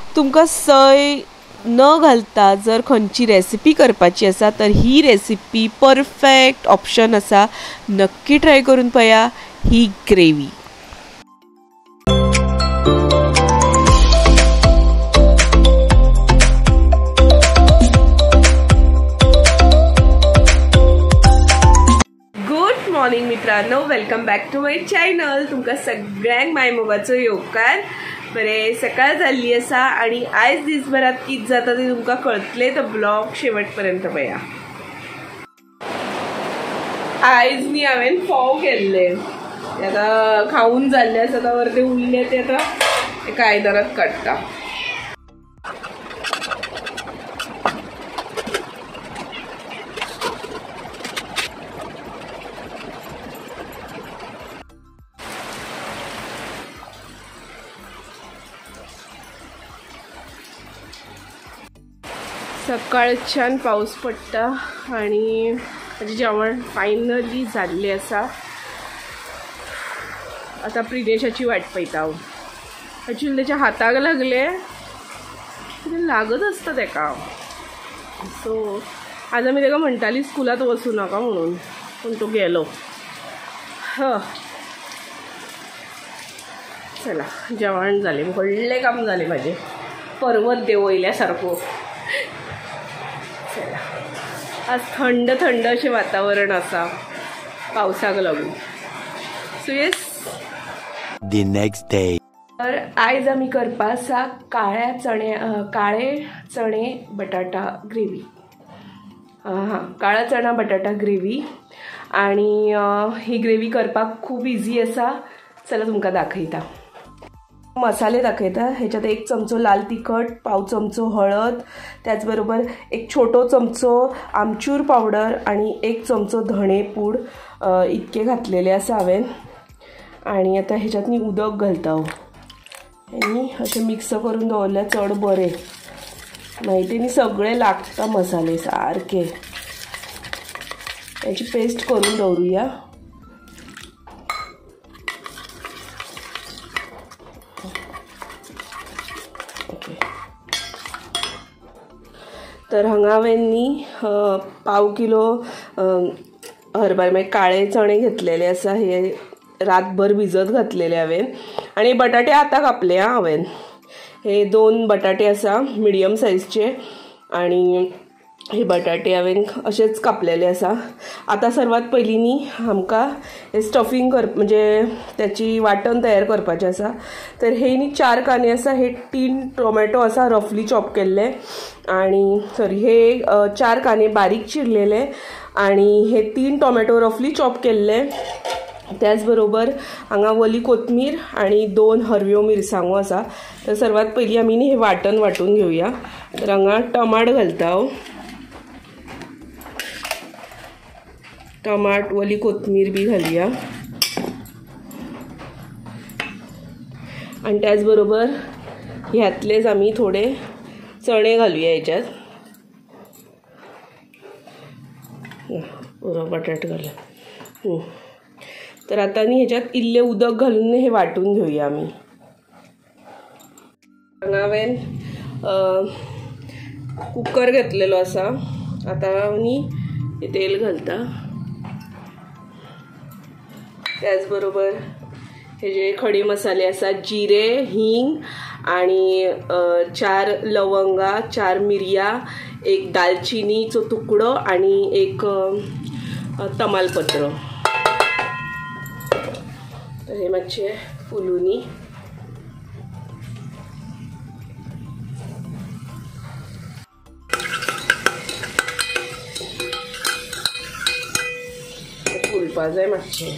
तुमकां सय न घालता जर खंयची रेसिपी करपाची आसा तर ही रेसिपी परफेक्ट ऑप्शन आसा. नक्की ट्राय करून पळया ही ग्रेवी. मॉर्निंग मित्रांनो, welcome back to my channel. तुमकां सगळ्यांक माय मोगाचो येवकार. बरें सकाळ जाल्ली आसा आनी आयज दिसभरात कितें जाता तें तुमकां कळटलें, तर ब्लॉग शेवट पर्यंत पळया. आयज न्ही हांवें फोव केल्ले, आतां खावून जाल्ले आसा, आतां वरते उरले ते आतां एका आयदनांत काडटा. सकाळच्यान पाऊस पडटा आणि माझे जेवण फायनली जाल्लें आसा. आता प्रिनेशाची वाट पळयता हांव. ॲक्च्युली त्याच्या हाताक लागले, लागत आसता तेका, सो आज आमी तेका म्हणटाली स्कुलात वचूं नाका म्हणून, पूण तो गेलो. चला जेवण जालें, व्हडलें काम जालें म्हाजें, पर्वत देंवयल्या सारको. चला आज थंड थंड अशें वातावरण आसा पावसाक लागून. So yes, the next day. तर आयज आमी करपा आसा काळे चणे बटाटा ग्रेवी. काळा चणा बटाटा ग्रेवी. आणि ही ग्रेवी करपाक खूब इजी आसा. चला तुमकां दाखयता. मसाले दाखयता. ह्याच्यात 1 चमचो लाल तिखट, पाव चमचो हळद, त्याचबरोबर 1 छोटो चमचो आमचूर पावडर आणि 1 चमचो धणे पूड इतके घातलेले आसा हांवें. आणि आता ह्याच्यात मी उदक घालता आणि असे मिक्स करून दवरल्यार चड बरें, माहिती न्ही सगळे लागता मसाले सारखे. याची पेस्ट करून दवरूया. तर हांगा हांवें न्ही पाव किलो हरभरे मागीर काळे चणे घेतलेले आसा. हे रातभर भिजत घातलेले हांवें. आणि बटाटे आतां कापले हांवें. हे 2 बटाटे आसा मिडियम सायजचे, आणि हे बटाटे हांवें अशेच कापलेले आसा. आता सर्वात पयलीं न्ही आमकां हे स्टफिंग म्हणजे त्याची वाटण तयार करपाचें आसा. तर हे न्ही 4 कांदे आसा, हे 3 टोमॅटो आसा रफली चॉप केल्ले, आणि हे 4 कांदे बारीक चिरलेले, आणि हे 3 टोमॅटो रफली चॉप केल्ले. त्याचबरोबर हांगा वली कोथमीर आणि 2 हरव्यो मिरसांगो आसा. तर सर्वात पयलीं आमी न्ही हे वाटण वाटून घेवया. तर हांगा टमाट घालता हांव. टमाट, वली कोथमीर बी घालुया. आणि त्याचबरोबर ह्यातलेच आमी थोडे चणे घालुया ह्याच्यात. पुरो बटाट घालूया. तर आता न्ही ह्याच्यात इल्ले उदक घालून हे वाटून घेवया आमी. हांगा हांवें कुकर घेतलेलो आसा. आता न्ही तेल घालता. त्याचबरोबर हे जे खडे मसाले आसा, जिरे, हिंग आणि 4 लवंगा, 4 मिरया, 1 दालचिनीचो तुकडो आणि 1 तमालपत्र. तर हे मातशे फुलुनी. फुलपा जाय मातशे.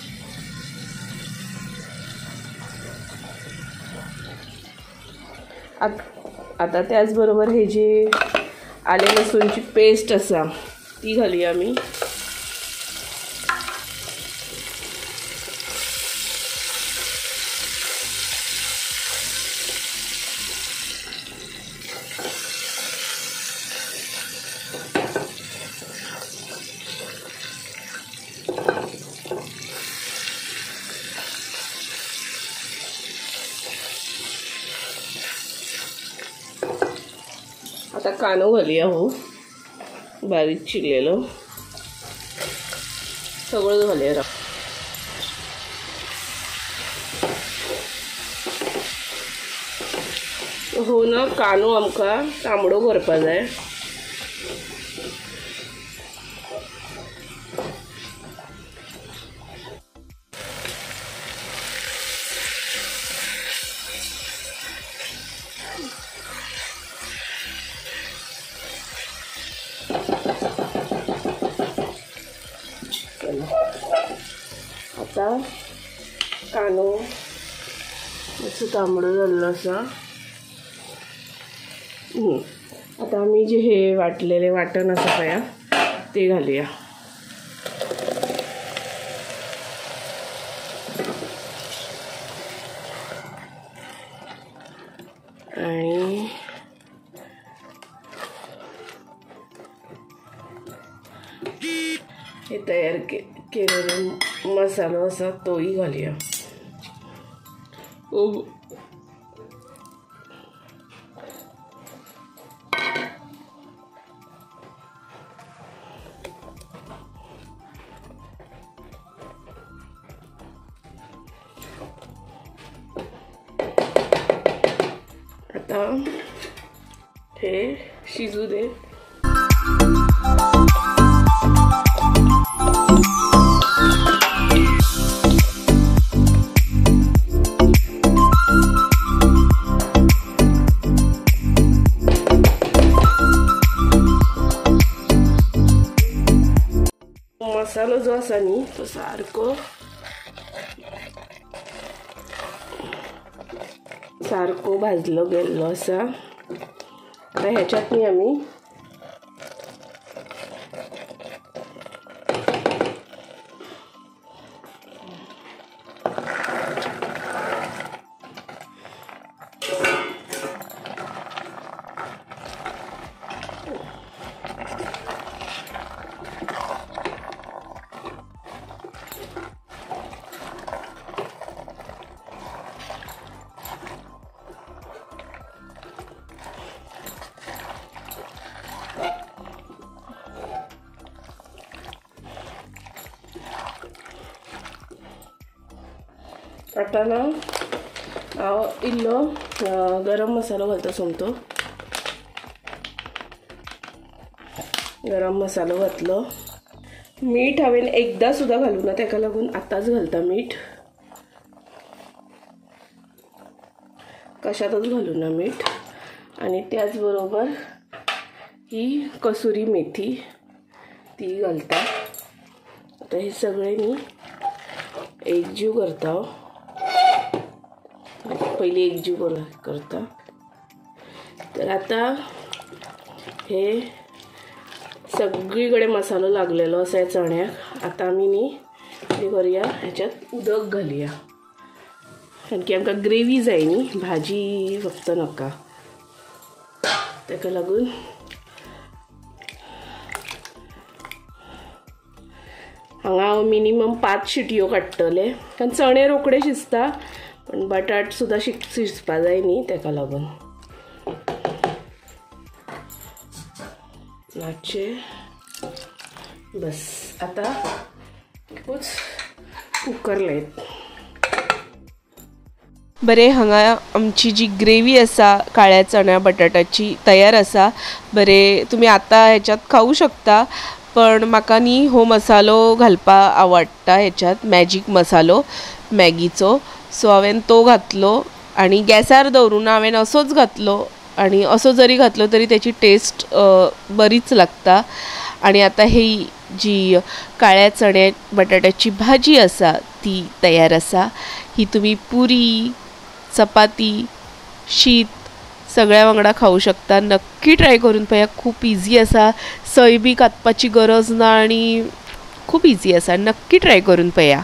आता त्याचबरोबर हे जी आले लसूणची पेस्ट आसा ती घालूया आमी. आता कानो घालूया हो बारीक चिरलेलो सगळं घालूया हो ना कानो आमकां तांबडो करपा जाय आता कानो असं तांबडो जाल्लो आसा आता आम्ही जे हे वाटलेले वाटण असं पया ते घालूया आणि हे तयार केलेले मसालो असा तोही घालूया आता हे शिजू दे मसालो जो आसा न्ही तो सारको भाजलो गेल्लो आसा आता ह्याच्यात न्ही आमी आता ना हांव इल्लो गरम मसालो घालता सोमतो गरम मसालो घातलो मीठ हांवें एकदा सुद्दां घालूं ना ताका लागून आतांच घालता मीठ कशातच घालूं ना मीठ आणि त्याच बरोबर ही कसुरी मेथी ती घालता आता हे सगळे मी एकजीव करता पहिले एकजीव करता तर आता हे सगळीकडे मसालो लागलेलो आसा चण्याक आता आमी न्ही कितें करूया ह्याच्यात उदक घालुया कारण की आमकां ग्रेवी जाय न्ही भाजी फक्त नाका ताका लागून हांगा हांव मिनिमम 5 शिटयो काडटले कारण चणे रोखडे शिजता पण बटाट सुद्दां शिजपा जाय न्ही ताका लागून मातशे बस आता कुकर लायत बरे हांगा आमची जी ग्रेवी आसा काळ्या चण्या बटाटाची तयार आसा बरे तुम्ही आता ह्याच्यात खाऊ शकता पण म्हाका न्ही हो मसालो घालपा आवडटा ह्याच्यात मॅजिक मसालो मॅगीचो सो हांवें तो घातलो आणि गॅसार दवरून हांवें असोच घातलो आणि असो जरी घातलो तरी त्याची टेस्ट बरीच लागता आणि आता ही जी काळ्या चण्या बटाट्याची भाजी आसा ती तयार आसा ही तुम्ही पुरी चपाती शीत सगळ्या वांगडा खाऊ शकता नक्की ट्राय करून पळया खूप इजी आसा सय बी कातपाची गरज ना आणि खूप इजी आसा नक्की ट्राय करून पळया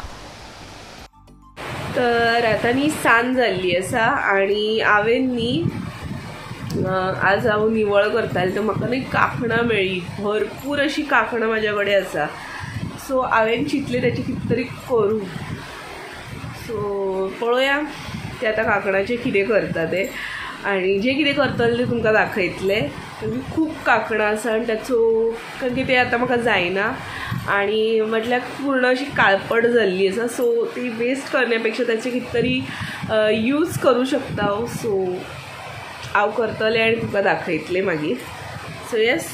तर आता न्ही सांज जाल्ली आसा आणि हांवें न्ही आज हांव निवळ करतालें तर म्हाका न्ही कांकणां मेळ्ळी भरपूर अशी कांकणां म्हाज्या कडेन आसा सो हांवें चिंतलें ताची कितें तरी करूं सो पळोवया ते आतां कांकणाचें कितें करता ते आणि जे कितें करतले ते तुमकां दाखयतले खूप कांकणां आसा आनी ताचो कारण की ते आतां म्हाका जायना आणि म्हटल्यार पूर्ण अशी काळपट जाल्ली आसा सो ती वेस्ट करण्यापेक्षा त्याचे कितें तरी यूज करूं शकता हांव सो हांव करतलें आनी तुका दाखयतलें मागीर सो येस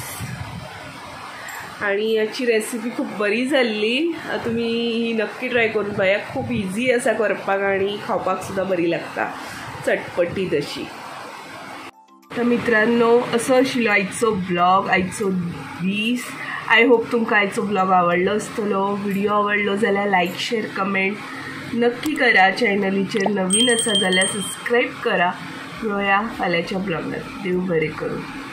आणि याची रेसिपी खूप बरी जाल्ली तुम्ही ही नक्की ट्राय करून पळया खूप इजी आसा करपाक आणि खावपाक सुद्धा बरी लागता चटपटीत अशी तर मित्रांनो असो आशिल्लो आयचो ब्लॉग आयचो दीस आय होप तुमकां आयचो ब्लॉग आवडलो आसतलो व्हिडिओ आवडलो जाल्यार लायक शेअर कमेंट नक्की करा चॅनलीचेर नवीन आसा जाल्यार सबस्क्राईब करा मेळुया फाल्यांच्या ब्लॉगार देव बरें करूं